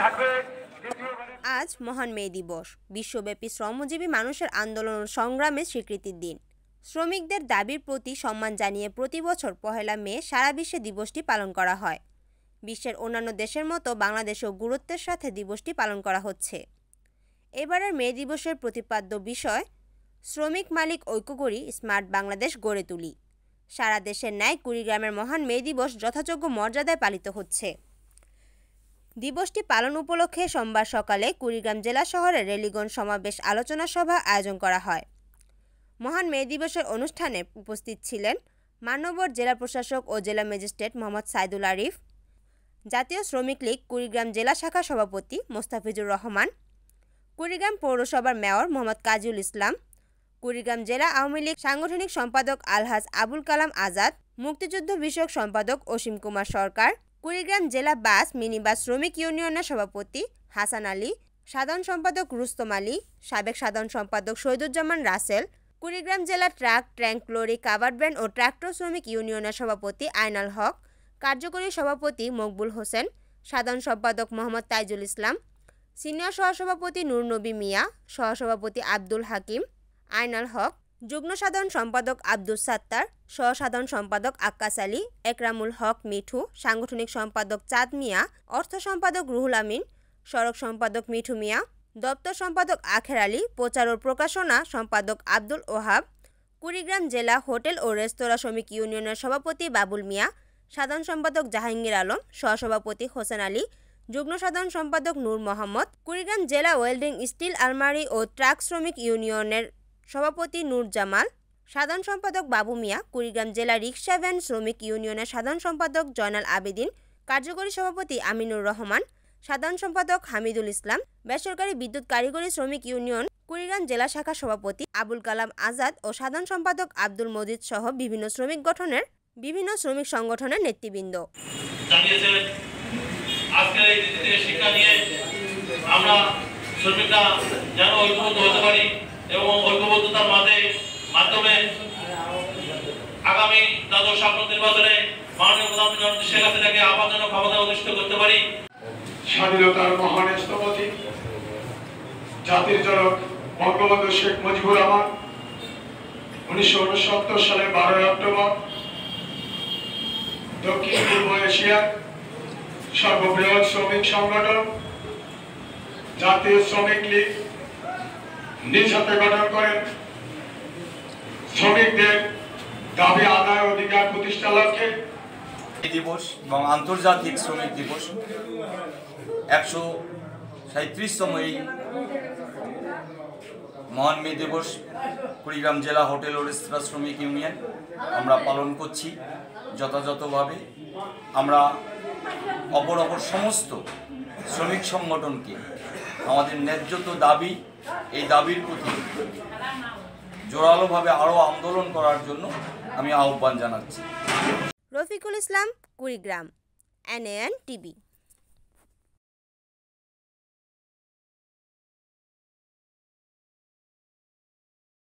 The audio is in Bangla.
আজ মহান মে দিবস, বিশ্বব্যাপী শ্রমজীবী মানুষের আন্দোলন ও সংগ্রামের স্বীকৃতির দিন। শ্রমিকদের দাবির প্রতি সম্মান জানিয়ে প্রতি বছর ১ মে সারা বিশ্বে দিবসটি পালন করা হয়। বিশ্বের অন্যান্য দেশের মতো বাংলাদেশেও গুরুত্বের সাথে দিবসটি পালন করা হচ্ছে। এবারের মে দিবসের প্রতিপাদ্য বিষয়, শ্রমিক মালিক ঐক্য করি, স্মার্ট বাংলাদেশ গড়ে তুলি। সারা দেশের ন্যায় কুড়িগ্রামের মহান মে দিবস যথাযোগ্য মর্যাদায় পালিত হচ্ছে। দিবসটি পালন উপলক্ষে সোমবার সকালে কুড়িগ্রাম জেলা শহরে রেলিগঞ্জ সমাবেশ আলোচনা সভা আয়োজন করা হয়। মহান মে দিবসের অনুষ্ঠানে উপস্থিত ছিলেন মান্যবর জেলা প্রশাসক ও জেলা ম্যাজিস্ট্রেট মোহাম্মদ সাইদুল আরিফ, জাতীয় শ্রমিক লীগ কুড়িগ্রাম জেলা শাখা সভাপতি মোস্তাফিজুর রহমান, কুড়িগ্রাম পৌরসভার মেয়র মোহাম্মদ কাজীউল ইসলাম, কুড়িগ্রাম জেলা আওয়ামী লীগ সাংগঠনিক সম্পাদক আলহাজ আবুল কালাম আজাদ, মুক্তিযুদ্ধ বিষয়ক সম্পাদক অসীম কুমার সরকার, কুড়িগ্রাম জেলা বাস মিনিবাস শ্রমিক ইউনিয়নের সভাপতি হাসান আলী, সাধারণ সম্পাদক রুস্তম আলী, সাবেক সাধারণ সম্পাদক শহীদুজ্জামান রাসেল, কুড়িগ্রাম জেলা truck, tank, lorry, covered van ও ট্রাক্টর শ্রমিক ইউনিয়নের সভাপতি আইনাল হক, কার্যকরী সভাপতি মকবুল হোসেন, সাধারণ সম্পাদক মোহাম্মদ তাইজুল ইসলাম, সিনিয়র সহসভাপতি নূর নবী মিয়া, সহসভাপতি আব্দুল হাকিম, আইনাল হক, যুগ্ম সাধারণ সম্পাদক আব্দুল সাত্তার, সহসাধারণ সম্পাদক আক্কাস আলী, একরামুল হক মিঠু, সাংগঠনিক সম্পাদক চাঁদ মিয়া, অর্থ সম্পাদক রুহুল আমিন, সড়ক সম্পাদক মিঠু মিয়া, দপ্তর সম্পাদক আখের আলী, প্রচার ও প্রকাশনা সম্পাদক আব্দুল ওহাব, কুড়িগ্রাম জেলা হোটেল ও রেস্তোরাঁ শ্রমিক ইউনিয়নের সভাপতি বাবুল মিয়া, সাধারণ সম্পাদক জাহাঙ্গীর আলম, সহসভাপতি হোসেন আলী, যুগ্ম সাধারণ সম্পাদক নূর মোহাম্মদ, কুড়িগ্রাম জেলা ওয়েল্ডিং স্টিল আলমারি ও ট্রাক শ্রমিক ইউনিয়নের সভাপতি নূর জামাল, সাধারণ সম্পাদক বাবু মিয়া, কুড়িগ্রাম জেলা রিক্সা ভ্যান শ্রমিক ইউনিয়নের সাধারণ সম্পাদক জয়নাল আবেদিন, কার্যকরী সভাপতি আমিনুর রহমান, সাধারণ সম্পাদক হামিদুল ইসলাম, বেসরকারি বিদ্যুৎ কারিগরি শ্রমিক ইউনিয়ন কুড়িগ্রাম জেলা শাখা সভাপতি আবুল কালাম আজাদ ও সাধারণ সম্পাদক আব্দুল মজিদ সহ বিভিন্ন শ্রমিক সংগঠনের নেতৃবৃন্দ। আজকের এই দিনে শিক্ষা নিয়ে আমরা শ্রমিকরা যেন ঐক্যবদ্ধ হতে পারি এবং ঐক্যবদ্ধতার মাধ্যমে আগামী দ্বাদশ আসন্ন নির্বাচনে মাননীয় প্রধানমন্ত্রী শেখ হাসিনাকে আবার যেন ক্ষমতায় অধিষ্ঠিত করতে পারি। স্বাধীনতার মহান স্থপতি জাতির জনক বঙ্গবন্ধু শেখ মুজিবুর রহমান 1969 সালের 12 অক্টোবর দক্ষিণ পূর্ব এশিয়ার সর্ববৃহৎ শ্রমিক সংগঠন জাতীয় শ্রমিক লীগ নিজ হাতে গঠন করেন। শ্রমিকদের দাবি আদায় অধিকার প্রতিষ্ঠা লক্ষ্যে এই দিবস এবং আন্তর্জাতিক শ্রমিক দিবস 137তম এই মহান মে দিবস কুড়িগ্রাম জেলা হোটেল ও রেস্তোরাঁ শ্রমিক ইউনিয়ন আমরা পালন করছি যথাযথভাবে। আমরা অপর সমস্ত শ্রমিক সংগঠনকে আমাদের ন্যায্যত দাবি, এই দাবির প্রতি জোরালোভাবে আরও আন্দোলন করার জন্য আমি আহ্বান জানাচ্ছি। Rafiqul Islam, Kurigram, NAN TV।